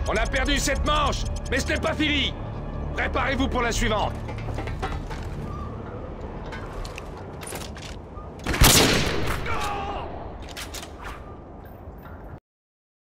On a perdu cette manche, mais ce n'est pas fini. Préparez-vous pour la suivante.